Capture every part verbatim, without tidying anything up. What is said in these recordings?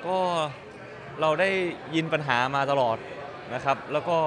ก็เราได้ยินปัญหามาตลอดนะครับแล้วก็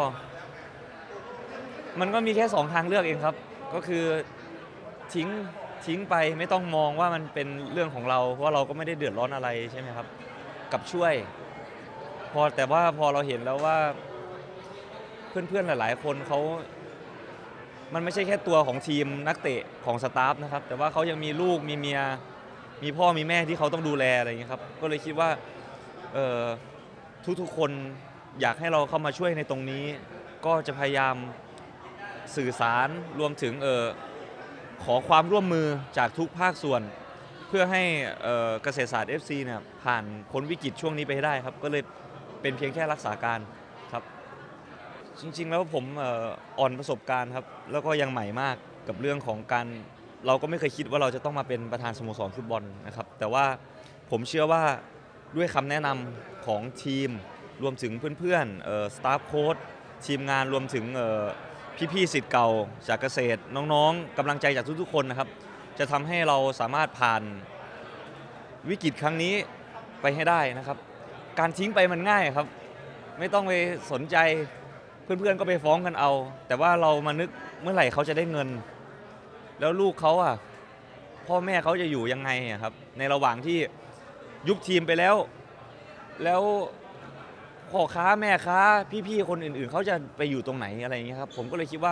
มันก็มีแค่สองทางเลือกเองครับก็คือทิ้งทิ้งไปไม่ต้องมองว่ามันเป็นเรื่องของเราเพราะเราก็ไม่ได้เดือดร้อนอะไรใช่ไหมครับกับช่วยพอแต่ว่าพอเราเห็นแล้วว่าเพื่อนๆหลายๆคนเขามันไม่ใช่แค่ตัวของทีมนักเตะของสตาฟนะครับแต่ว่าเขายังมีลูกมีเมียมีพ่อมีแม่ที่เขาต้องดูแลอะไรอย่างเงี้ยครับก็เลยคิดว่าเอ่อทุกๆคนอยากให้เราเข้ามาช่วยในตรงนี้ก็จะพยายามสื่อสารรวมถึงเอ่อขอความร่วมมือจากทุกภาคส่วนเพื่อให้เอ่อเกษตรศาสตร์ เอฟ ซี เนี่ยผ่านพ้นวิกฤตช่วงนี้ไปให้ได้ครับก็เลยเป็นเพียงแค่รักษาการครับจริงๆแล้วผมเอ่ออ่อนประสบการณ์ครับแล้วก็ยังใหม่มากกับเรื่องของการเราก็ไม่เคยคิดว่าเราจะต้องมาเป็นประธานสโมสรฟุตบอลนะครับแต่ว่าผมเชื่อว่าด้วยคำแนะนำของทีมรวมถึงเพื่อนๆเอ่อสตาฟโค้ชทีมงานรวมถึงเอ่อพี่ๆศิษย์เก่าจากเกษตรน้องๆกำลังใจจากทุกๆคนนะครับจะทำให้เราสามารถผ่านวิกฤตครั้งนี้ไปให้ได้นะครับการทิ้งไปมันง่ายครับไม่ต้องไปสนใจเพื่อนๆก็ไปฟ้องกันเอาแต่ว่าเรามานึกเมื่อไหร่เขาจะได้เงินแล้วลูกเขาอ่ะพ่อแม่เขาจะอยู่ยังไงครับในระหว่างที่ยุบทีมไปแล้วแล้วพ่อค้าแม่ค้าพี่ๆคนอื่นๆเขาจะไปอยู่ตรงไหนอะไรอย่างเงี้ยครับผมก็เลยคิดว่า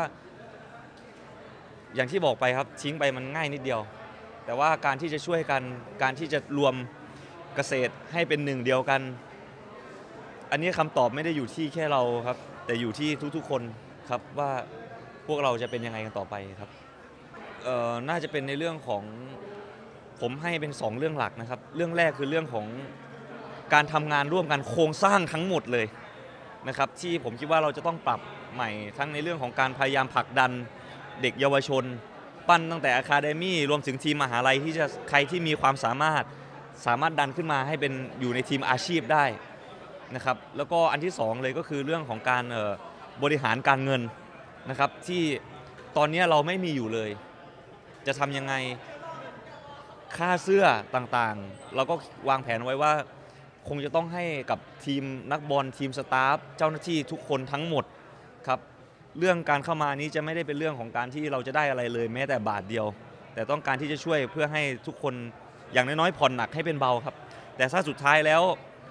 อย่างที่บอกไปครับทิ้งไปมันง่ายนิดเดียวแต่ว่าการที่จะช่วยกันการที่จะรวมเกษตรให้เป็นหนึ่งเดียวกันอันนี้คำตอบไม่ได้อยู่ที่แค่เราครับแต่อยู่ที่ทุกๆคนครับว่าพวกเราจะเป็นยังไงกันต่อไปครับเอ่อน่าจะเป็นในเรื่องของผมให้เป็นสองเรื่องหลักนะครับเรื่องแรกคือเรื่องของการทำงานร่วมกันโครงสร้างทั้งหมดเลยนะครับที่ผมคิดว่าเราจะต้องปรับใหม่ทั้งในเรื่องของการพยายามผลักดันเด็กเยาวชนปั้นตั้งแต่อะคาเดมี่รวมถึงทีมมหาลัยที่จะใครที่มีความสามารถสามารถดันขึ้นมาให้เป็นอยู่ในทีมอาชีพได้นะครับแล้วก็อันที่สองเลยก็คือเรื่องของการบริหารการเงินนะครับที่ตอนนี้เราไม่มีอยู่เลยจะทำยังไงค่าเสื้อต่างๆเราก็วางแผนไว้ว่าคงจะต้องให้กับทีมนักบอลทีมสตาฟเจ้าหน้าที่ทุกคนทั้งหมดครับเรื่องการเข้ามานี้จะไม่ได้เป็นเรื่องของการที่เราจะได้อะไรเลยแม้แต่บาทเดียวแต่ต้องการที่จะช่วยเพื่อให้ทุกคนอย่างน้อยๆผ่อนหนักให้เป็นเบาครับแต่ถ้าสุดท้ายแล้ว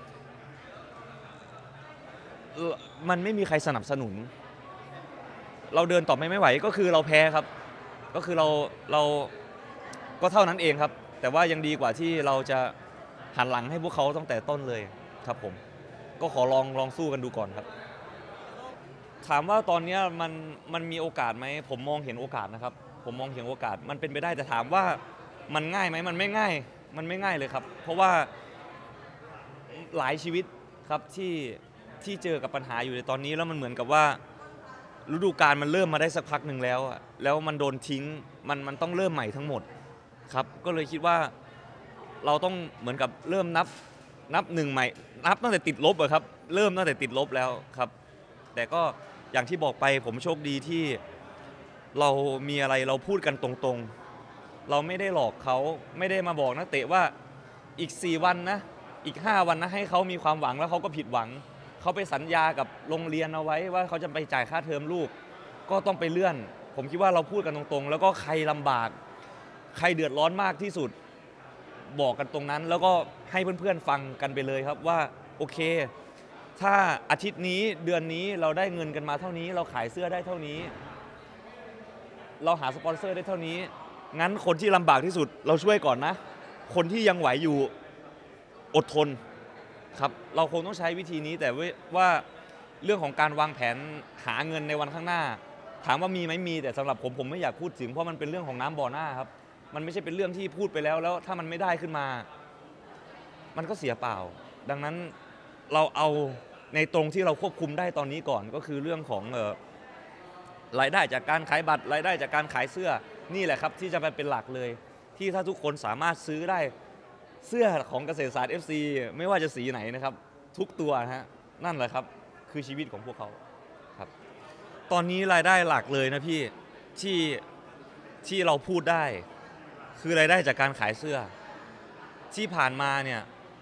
มันไม่มีใครสนับสนุนเราเดินต่อไปไม่ไหวก็คือเราแพ้ครับก็คือเราเราก็เท่านั้นเองครับแต่ว่ายังดีกว่าที่เราจะหันหลังให้พวกเขาตั้งแต่ต้นเลยครับผมก็ขอลองลองสู้กันดูก่อนครับถามว่าตอนนี้มันมันมีโอกาสไหมผมมองเห็นโอกาสนะครับผมมองเห็นโอกาสมันเป็นไปได้แต่ถามว่ามันง่ายไหมมันไม่ง่ายมันไม่ง่ายเลยครับเพราะว่าหลายชีวิตครับที่ที่เจอกับปัญหาอยู่ในตอนนี้แล้วมันเหมือนกับว่าฤดูกาลมันเริ่มมาได้สักพักหนึ่งแล้วแล้วมันโดนทิ้งมันมันต้องเริ่มใหม่ทั้งหมดครับก็เลยคิดว่าเราต้องเหมือนกับเริ่มนับนับหนึ่งใหม่นับตั้งแต่ติดลบอะครับเริ่มตั้งแต่ติดลบแล้วครับแต่ก็อย่างที่บอกไปผมโชคดีที่เรามีอะไรเราพูดกันตรงๆเราไม่ได้หลอกเขาไม่ได้มาบอกนักเตะว่าอีกสี่วันนะอีกห้าวันนะให้เขามีความหวังแล้วเขาก็ผิดหวังเขาไปสัญญากับโรงเรียนเอาไว้ว่าเขาจะไปจ่ายค่าเทอมลูกก็ต้องไปเลื่อนผมคิดว่าเราพูดกันตรงๆแล้วก็ใครลำบากใครเดือดร้อนมากที่สุดบอกกันตรงนั้นแล้วก็ให้เพื่อนๆฟังกันไปเลยครับว่าโอเคถ้าอาทิตย์นี้เดือนนี้เราได้เงินกันมาเท่านี้เราขายเสื้อได้เท่านี้เราหาสปอนเซอร์ได้เท่านี้งั้นคนที่ลำบากที่สุดเราช่วยก่อนนะคนที่ยังไหวอยู่อดทนครับเราคงต้องใช้วิธีนี้แต่ว่าเรื่องของการวางแผนหาเงินในวันข้างหน้าถามว่ามีไหมมีแต่สำหรับผมผมไม่อยากพูดถึงเพราะมันเป็นเรื่องของน้ำบ่อหน้าครับมันไม่ใช่เป็นเรื่องที่พูดไปแล้วแล้วถ้ามันไม่ได้ขึ้นมามันก็เสียเปล่าดังนั้นเราเอาในตรงที่เราควบคุมได้ตอนนี้ก่อนก็คือเรื่องของเอ่อรายได้จากการขายบัตรรายได้จากการขายเสื้อนี่แหละครับที่จะไปเป็นหลักเลยที่ถ้าทุกคนสามารถซื้อได้เสื้อของเกษตรศาสตร์ เอฟ ซี ไม่ว่าจะสีไหนนะครับทุกตัวนะฮะนั่นแหละครับคือชีวิตของพวกเขาครับตอนนี้รายได้หลักเลยนะพี่ที่ที่เราพูดได้คือรายได้จากการขายเสื้อที่ผ่านมาเนี่ย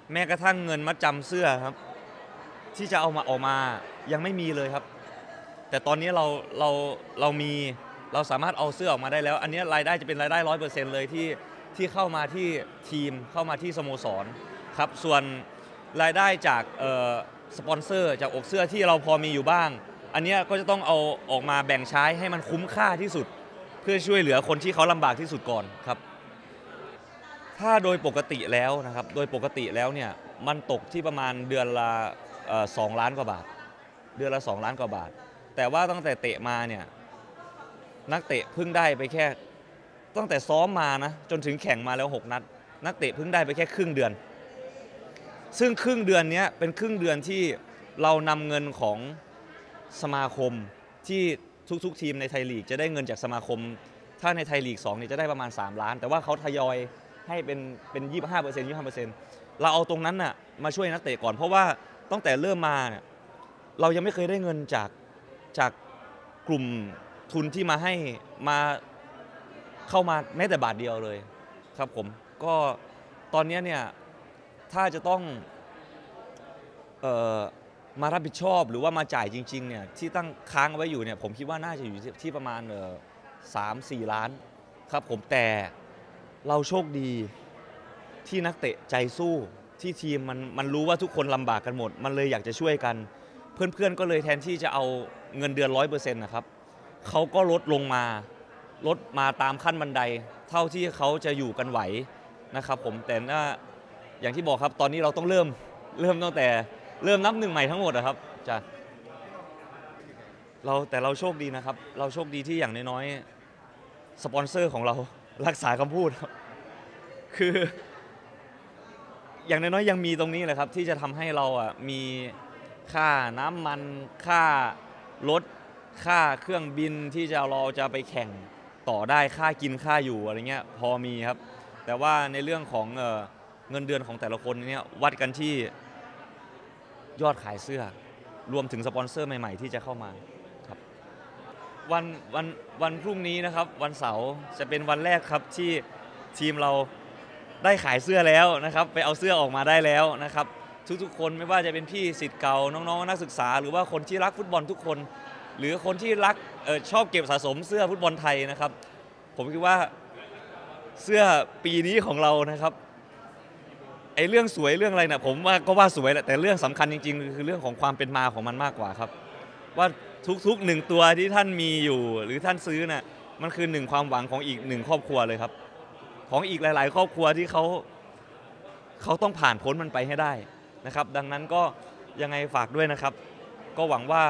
แม้กระทั่งเงินมัดจำเสื้อครับที่จะเอามาออกมายังไม่มีเลยครับแต่ตอนนี้เราเราเรามีเราสามารถเอาเสื้อออกมาได้แล้วอันนี้รายได้จะเป็นรายได้ร้อยเปอร์เซ็นต์เลยที่ที่เข้ามาที่ทีมเข้ามาที่สโมสรครับส่วนรายได้จากสปอนเซอร์จากอกเสื้อที่เราพอมีอยู่บ้างอันนี้ก็จะต้องเอาออกมาแบ่งใช้ให้มันคุ้มค่าที่สุดเพื่อช่วยเหลือคนที่เขาลำบากที่สุดก่อนครับถ้าโดยปกติแล้วนะครับโดยปกติแล้วเนี่ยมันตกที่ประมาณเดือนละสองล้านกว่าบาทเดือนละสองล้านกว่าบาทแต่ว่าตั้งแต่เตะมาเนี่ยนักเตะเพิ่งได้ไปแค่ตั้งแต่ซ้อมมานะจนถึงแข่งมาแล้วหกนัดนักเตะเพิ่งได้ไปแค่ครึ่งเดือนซึ่งครึ่งเดือนนี้เป็นครึ่งเดือนที่เรานำเงินของสมาคมที่ทุกๆทีมในไทยลีกจะได้เงินจากสมาคมถ้าในไทยลีกสองเนี่ยจะได้ประมาณสามล้านแต่ว่าเขาทยอยให้เป็นเป็นยี่สิบห้าเปอร์เซ็นต์ยี่สิบห้าเปอร์เซ็นต์เราเอาตรงนั้นน่ะมาช่วยนักเตะก่อนเพราะว่าตั้งแต่เริ่มมาเนี่ยเรายังไม่เคยได้เงินจากจากกลุ่มทุนที่มาให้มาเข้ามาแม้แต่บาทเดียวเลยครับผมก็ตอนนี้เนี่ยถ้าจะต้องเอ่อมารับผิดชอบหรือว่ามาจ่ายจริงๆเนี่ยที่ตั้งค้างไว้อยู่เนี่ยผมคิดว่าน่าจะอยู่ที่ประมาณสามสี่ล้านครับผมแต่เราโชคดีที่นักเตะใจสู้ที่ทีมมันมันรู้ว่าทุกคนลำบากกันหมดมันเลยอยากจะช่วยกันเพื่อนๆก็เลยแทนที่จะเอาเงินเดือนร้อยเปอร์เซ็นต์นะครับเขาก็ลดลงมาลดมาตามขั้นบันไดเท่าที่เขาจะอยู่กันไหวนะครับผมแต่น่าอย่างที่บอกครับตอนนี้เราต้องเริ่มเริ่มตั้งแต่เริ่มนับหนึ่งใหม่ทั้งหมดนะครับจ้ะเราแต่เราโชคดีนะครับเราโชคดีที่อย่างน้อยๆสปอนเซอร์ของเรารักษาคำพูดครับคืออย่างน้อยๆยังมีตรงนี้แหละครับที่จะทำให้เราอ่ะมีค่าน้ำมันค่ารถค่าเครื่องบินที่จะเราจะไปแข่งต่อได้ค่ากินค่าอยู่อะไรเงี้ยพอมีครับแต่ว่าในเรื่องของเอ่อเงินเดือนของแต่ละคนเนี่ยวัดกันที่ยอดขายเสื้อรวมถึงสปอนเซอร์ใหม่ๆที่จะเข้ามาครับวันวันวันพรุ่งนี้นะครับวันเสาร์จะเป็นวันแรกครับที่ทีมเราได้ขายเสื้อแล้วนะครับไปเอาเสื้อออกมาได้แล้วนะครับทุกๆคนไม่ว่าจะเป็นพี่ศิษย์เก่าน้องๆนักศึกษาหรือว่าคนที่รักฟุตบอลทุกคนหรือคนที่รักเอ่อชอบเก็บสะสมเสื้อฟุตบอลไทยนะครับผมคิดว่าเสื้อปีนี้ของเรานะครับไอ้เรื่องสวยเรื่องอะไรนะผมว่าก็ว่าสวยแหละแต่เรื่องสำคัญจริงๆคือเรื่องของความเป็นมาของมันมากกว่าครับว่าทุกๆหนึ่งตัวที่ท่านมีอยู่หรือท่านซื้อน่ะมันคือหนึ่งความหวังของอีกหนึ่งครอบครัวเลยครับของอีกหลายๆครอบครัวที่เขาเขาต้องผ่านพ้นมันไปให้ได้นะครับดังนั้นก็ยังไงฝากด้วยนะครับก็หวังว่า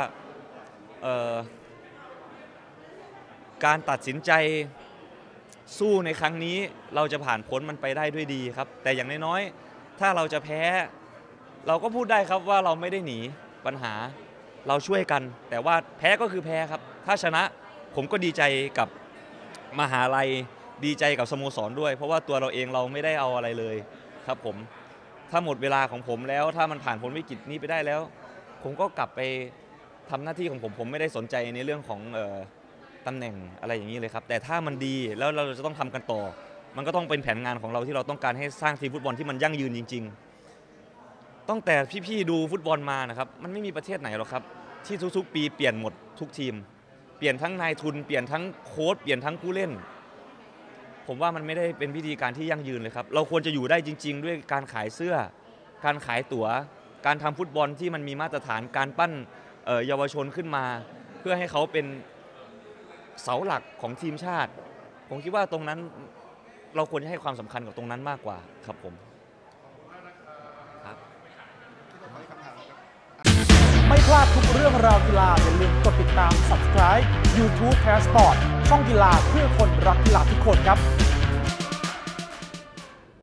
การตัดสินใจสู้ในครั้งนี้เราจะผ่านพ้นมันไปได้ด้วยดีครับแต่อย่างน้อยๆถ้าเราจะแพ้เราก็พูดได้ครับว่าเราไม่ได้หนีปัญหาเราช่วยกันแต่ว่าแพ้ก็คือแพ้ครับถ้าชนะผมก็ดีใจกับมหาลัยดีใจกับสโมสรด้วยเพราะว่าตัวเราเองเราไม่ได้เอาอะไรเลยครับผมถ้าหมดเวลาของผมแล้วถ้ามันผ่านพ้นวิกฤตนี้ไปได้แล้วผมก็กลับไปทำหน้าที่ของผมผมไม่ได้สนใจในเรื่องของเอ่อตำแหน่งอะไรอย่างนี้เลยครับแต่ถ้ามันดีแล้วเราจะต้องทำกันต่อมันก็ต้องเป็นแผนงานของเราที่เราต้องการให้สร้างทีมฟุตบอลที่มันยั่งยืนจริงๆตั้งแต่พี่ๆดูฟุตบอลมานะครับมันไม่มีประเทศไหนหรอกครับที่ทุกๆปีเปลี่ยนหมดทุกทีมเปลี่ยนทั้งนายทุนเปลี่ยนทั้งโค้ชเปลี่ยนทั้งผู้เล่นผมว่ามันไม่ได้เป็นวิธีการที่ยั่งยืนเลยครับเราควรจะอยู่ได้จริงๆด้วยการขายเสื้อการขายตั๋วการทำฟุตบอลที่มันมีมาตรฐานการปั้นเยาวชนขึ้นมาเพื่อให้เขาเป็นเสาหลักของทีมชาติผมคิดว่าตรงนั้นเราควรจะให้ความสำคัญกับตรงนั้นมากกว่าครับผมครับไม่พลาดทุกเรื่องราวกีฬาอย่าลืมกดติดตาม ซับสไครบ์ ยูทูบ Passport ช่องกีฬาเพื่อคนรักกีฬาทุกคนครับ